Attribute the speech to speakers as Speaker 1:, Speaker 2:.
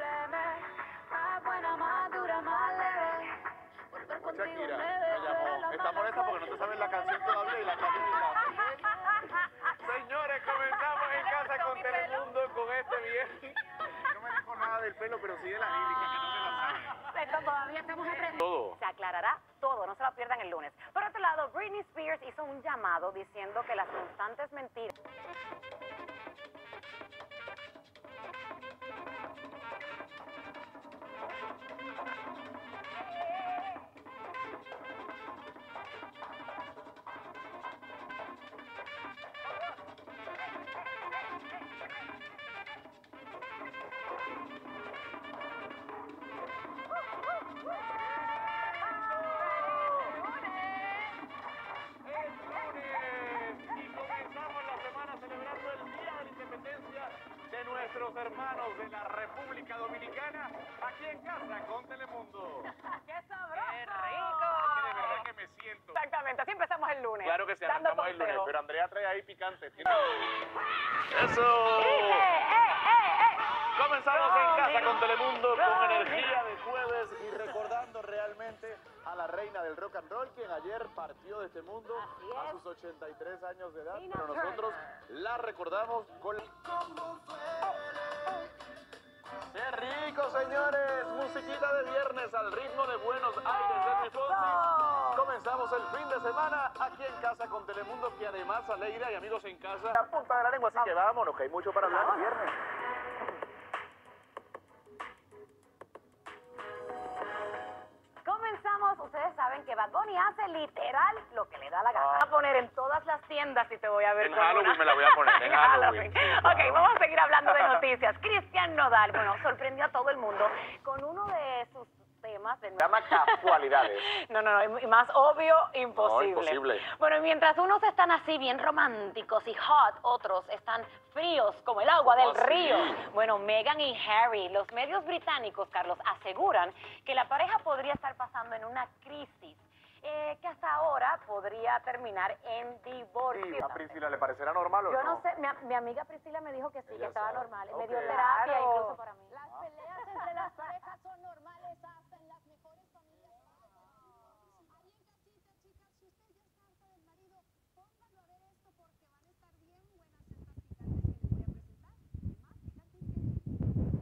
Speaker 1: Más buena, más dura, más leve. Volver contigo
Speaker 2: Shakira
Speaker 1: me
Speaker 2: me llamó. Está molesta porque no te sabes la canción todavía y la canción Señores, comenzamos en Casa con Telemundo con este viernes. No me dijo nada del pelo, pero sí de la lírica, que no se la sabe.
Speaker 1: Esto todavía estamos aprendiendo.
Speaker 2: Todo.
Speaker 3: Se aclarará todo, no se lo pierdan el lunes. Por otro lado, Britney Spears hizo un llamado diciendo que las constantes mentiras...
Speaker 2: De nuestros hermanos de la República Dominicana, aquí en Casa con Telemundo.
Speaker 3: ¡Qué sabroso!
Speaker 2: Es
Speaker 3: ¡Qué
Speaker 2: que de verdad que me siento.
Speaker 3: Exactamente, así empezamos el lunes.
Speaker 2: Claro que sí,
Speaker 3: dando
Speaker 2: arrancamos el lunes,
Speaker 3: consejos.
Speaker 2: pero Andrea trae ahí picante. ¡Eso! Comenzamos en Casa con Telemundo con energía de jueves y recordando realmente a la reina del rock and roll, quien ayer partió de este mundo a sus 83 años de edad, pero nosotros la recordamos con... ¡Qué rico, señores! Musiquita de viernes al ritmo de Buenos Aires de Luis Fonsi. Comenzamos el fin de semana aquí en Casa con Telemundo, que además Aleida y amigos en casa a punta de la lengua, así que vámonos, que hay mucho para hablar el viernes.
Speaker 3: Comenzamos, ustedes saben que Bad Bunny hace literal lo que le da la gana. Voy a poner en todas las tiendas y te voy a ver
Speaker 2: En
Speaker 3: con
Speaker 2: Halloween
Speaker 3: una...
Speaker 2: me la voy a poner, en Halloween.
Speaker 3: Ok, vamos a seguir hablando de noticias. Cristian Nodal, bueno, sorprendió a todo el mundo con uno de sus temas de...
Speaker 2: Se llama casualidades.
Speaker 3: No, y más obvio, imposible.
Speaker 2: No, imposible.
Speaker 3: Bueno, mientras unos están así bien románticos y hot, otros están fríos como el agua del
Speaker 2: así?
Speaker 3: río. Bueno, Meghan y Harry, los medios británicos, Carlos, aseguran que la pareja podría estar pasando en una crisis que hasta ahora podría terminar en divorcio.
Speaker 2: ¿Y a Priscila le parecerá normal o no?
Speaker 3: Yo no sé, mi amiga Priscila me dijo que sí, que
Speaker 2: Ella
Speaker 3: estaba
Speaker 2: sabe.
Speaker 3: normal.
Speaker 2: Ok.
Speaker 3: Me dio terapia
Speaker 4: Claro.
Speaker 3: incluso para